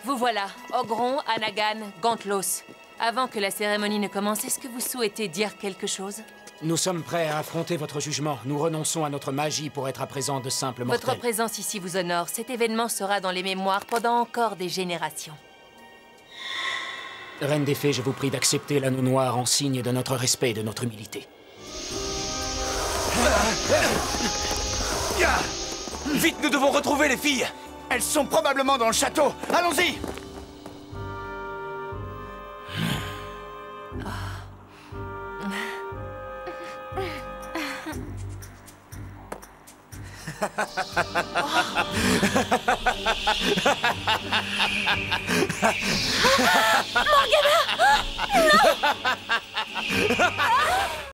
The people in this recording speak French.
Vous voilà, Ogron, Anagan, Gantlos. Avant que la cérémonie ne commence, est-ce que vous souhaitez dire quelque chose? Nous sommes prêts à affronter votre jugement. Nous renonçons à notre magie pour être à présent de simples mortels. Votre présence ici vous honore. Cet événement sera dans les mémoires pendant encore des générations. Reine des Fées, je vous prie d'accepter l'anneau noir en signe de notre respect et de notre humilité. Vite, nous devons retrouver les filles! Elles sont probablement dans le château! Allons-y! Morgana! Non!